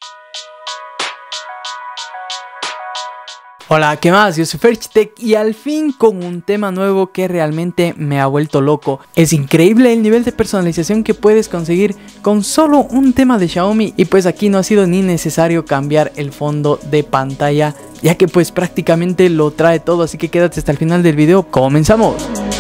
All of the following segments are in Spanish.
Hola, ¿qué más? Yo soy Ferchitech y al fin con un tema nuevo que realmente me ha vuelto loco. Es increíble el nivel de personalización que puedes conseguir con solo un tema de Xiaomi, y pues aquí no ha sido ni necesario cambiar el fondo de pantalla, ya que pues prácticamente lo trae todo, así que quédate hasta el final del video. ¡Comenzamos!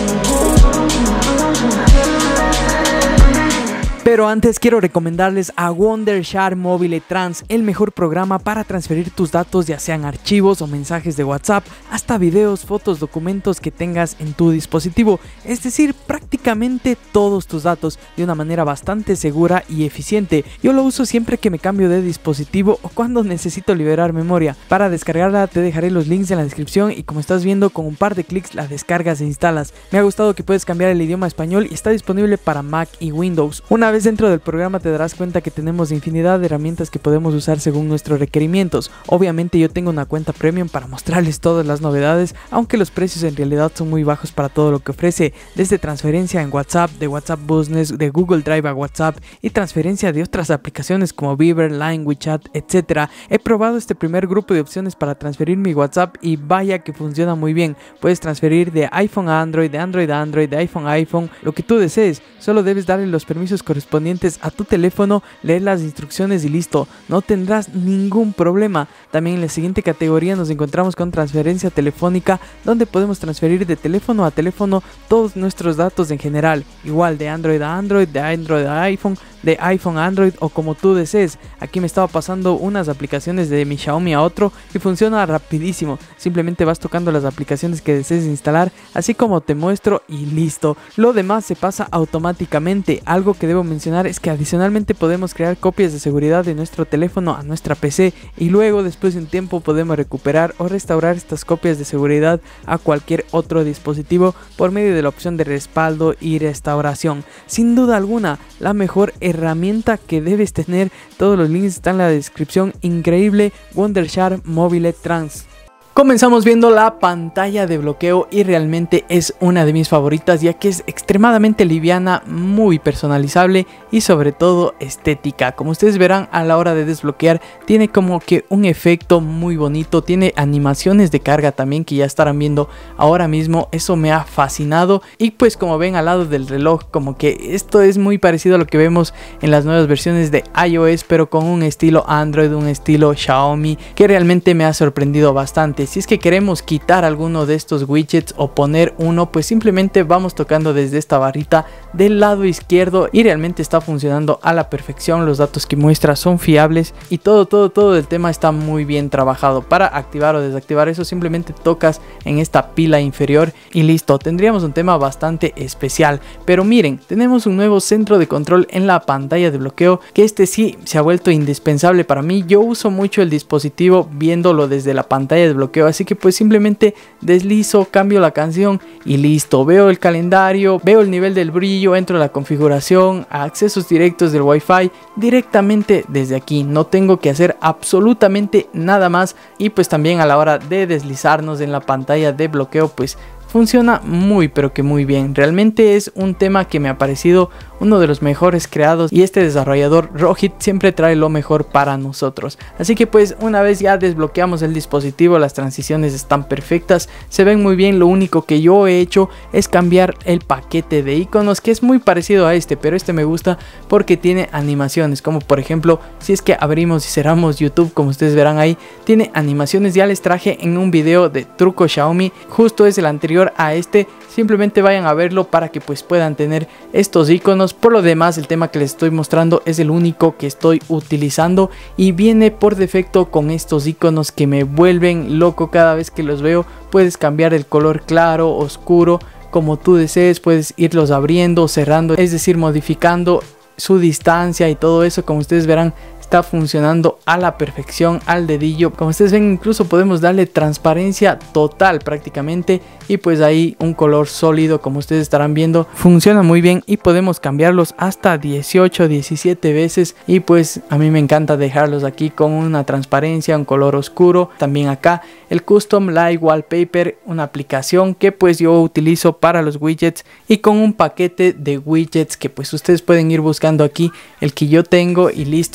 Pero antes quiero recomendarles a Wondershare Mobile Trans, el mejor programa para transferir tus datos, ya sean archivos o mensajes de WhatsApp, hasta videos, fotos, documentos que tengas en tu dispositivo, es decir, prácticamente todos tus datos de una manera bastante segura y eficiente. Yo lo uso siempre que me cambio de dispositivo o cuando necesito liberar memoria. Para descargarla te dejaré los links en la descripción y como estás viendo, con un par de clics la descargas e instalas. Me ha gustado que puedes cambiar el idioma a español y está disponible para Mac y Windows. Una vez dentro del programa te darás cuenta que tenemos infinidad de herramientas que podemos usar según nuestros requerimientos. Obviamente yo tengo una cuenta premium para mostrarles todas las novedades, aunque los precios en realidad son muy bajos para todo lo que ofrece, desde transferencia en WhatsApp, de WhatsApp Business, de Google Drive a WhatsApp y transferencia de otras aplicaciones como Viber, Line, WeChat, etc. He probado este primer grupo de opciones para transferir mi WhatsApp y vaya que funciona muy bien. Puedes transferir de iPhone a Android, de Android a Android, de iPhone a iPhone, lo que tú desees. Solo debes darle los permisos correspondientes a tu teléfono, leer las instrucciones y listo, no tendrás ningún problema. También en la siguiente categoría nos encontramos con transferencia telefónica, donde podemos transferir de teléfono a teléfono todos nuestros datos en general, igual de Android a Android, de Android a iPhone, de iPhone a Android o como tú desees. Aquí me estaba pasando unas aplicaciones de mi Xiaomi a otro y funciona rapidísimo. Simplemente vas tocando las aplicaciones que desees instalar, así como te muestro, y listo. Lo demás se pasa automáticamente. Algo que debo mencionar es que adicionalmente podemos crear copias de seguridad de nuestro teléfono a nuestra PC y luego después de un tiempo podemos recuperar o restaurar estas copias de seguridad a cualquier otro dispositivo por medio de la opción de respaldo y restauración. Sin duda alguna, la mejor herramienta que debes tener. Todos los links están en la descripción. Increíble, Wondershare Mobile Trans. Comenzamos viendo la pantalla de bloqueo y realmente es una de mis favoritas, ya que es extremadamente liviana, muy personalizable y sobre todo estética. Como ustedes verán a la hora de desbloquear, tiene como que un efecto muy bonito, tiene animaciones de carga también que ya estarán viendo ahora mismo. Eso me ha fascinado y pues como ven al lado del reloj, como que esto es muy parecido a lo que vemos en las nuevas versiones de iOS, pero con un estilo Android, un estilo Xiaomi, que realmente me ha sorprendido bastante. Si es que queremos quitar alguno de estos widgets o poner uno, pues simplemente vamos tocando desde esta barrita del lado izquierdo y realmente está funcionando a la perfección. Los datos que muestra son fiables y todo el tema está muy bien trabajado. Para activar o desactivar eso simplemente tocas en esta pila inferior y listo, tendríamos un tema bastante especial. Pero miren, tenemos un nuevo centro de control en la pantalla de bloqueo, que este sí se ha vuelto indispensable para mí. Yo uso mucho el dispositivo viéndolo desde la pantalla de bloqueo, así que pues simplemente deslizo, cambio la canción y listo. Veo el calendario, veo el nivel del brillo, entro a la configuración, a accesos directos del Wi-Fi directamente desde aquí. No tengo que hacer absolutamente nada más y pues también a la hora de deslizarnos en la pantalla de bloqueo pues funciona muy pero que muy bien. Realmente es un tema que me ha parecido uno de los mejores creados y este desarrollador Rohit siempre trae lo mejor para nosotros. Así que pues una vez ya desbloqueamos el dispositivo, las transiciones están perfectas, se ven muy bien. Lo único que yo he hecho es cambiar el paquete de iconos, que es muy parecido a este, pero este me gusta porque tiene animaciones, como por ejemplo si es que abrimos y cerramos YouTube, como ustedes verán ahí, tiene animaciones. Ya les traje en un video de truco Xiaomi, justo es el anterior a este, simplemente vayan a verlo para que pues puedan tener estos iconos. Por lo demás, el tema que les estoy mostrando es el único que estoy utilizando y viene por defecto con estos iconos que me vuelven loco cada vez que los veo. Puedes cambiar el color claro, oscuro, como tú desees, puedes irlos abriendo, cerrando, es decir, modificando su distancia y todo eso. Como ustedes verán, está funcionando a la perfección, al dedillo. Como ustedes ven, incluso podemos darle transparencia total prácticamente y pues ahí un color sólido, como ustedes estarán viendo, funciona muy bien y podemos cambiarlos hasta 18, 17 veces y pues a mí me encanta dejarlos aquí con una transparencia, un color oscuro. También acá el Custom Light Wallpaper, una aplicación que pues yo utilizo para los widgets y con un paquete de widgets que pues ustedes pueden ir buscando aquí el que yo tengo y listo. Estas aplicaciones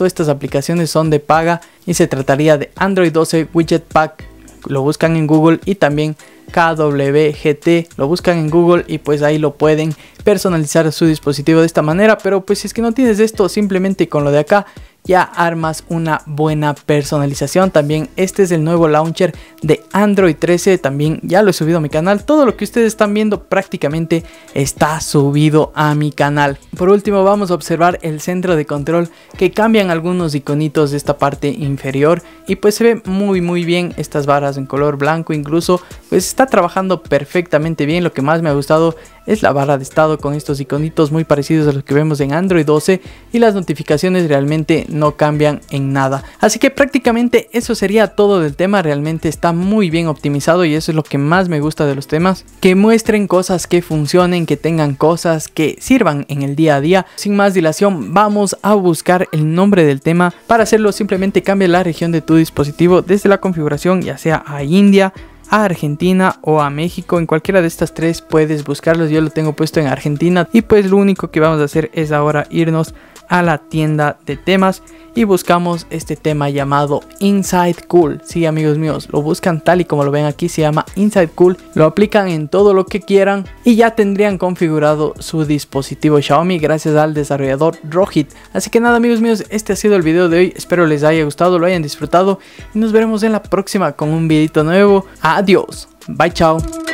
aplicaciones son de paga y se trataría de Android 12 Widget Pack. Lo buscan en Google, y también KWGT, lo buscan en Google y pues ahí lo pueden personalizar su dispositivo de esta manera. Pero pues si es que no tienes esto, simplemente con lo de acá ya armas una buena personalización. También este es el nuevo launcher de Android 13, también ya lo he subido a mi canal. Todo lo que ustedes están viendo prácticamente está subido a mi canal. Por último vamos a observar el centro de control, que cambian algunos iconitos de esta parte inferior y pues se ve muy bien. Estas barras en color blanco incluso pues está trabajando perfectamente bien. Lo que más me ha gustado es la barra de estado con estos iconitos muy parecidos a los que vemos en Android 12, y las notificaciones realmente no cambian en nada. Así que prácticamente eso sería todo del tema. Realmente está muy bien optimizado y eso es lo que más me gusta de los temas, que muestren cosas que funcionen, que tengan cosas que sirvan en el día a día. Sin más dilación, vamos a buscar el nombre del tema. Para hacerlo simplemente cambia la región de tu dispositivo desde la configuración, ya sea a India, a Argentina o a México. En cualquiera de estas tres puedes buscarlos. Yo lo tengo puesto en Argentina y pues lo único que vamos a hacer es ahora irnos a la tienda de temas y buscamos este tema llamado Inside Cool. Sí, amigos míos, lo buscan tal y como lo ven aquí, se llama Inside Cool. Lo aplican en todo lo que quieran y ya tendrían configurado su dispositivo Xiaomi gracias al desarrollador Rohit. Así que nada, amigos míos, este ha sido el video de hoy. Espero les haya gustado, lo hayan disfrutado y nos veremos en la próxima con un videito nuevo. Adiós, bye, chao.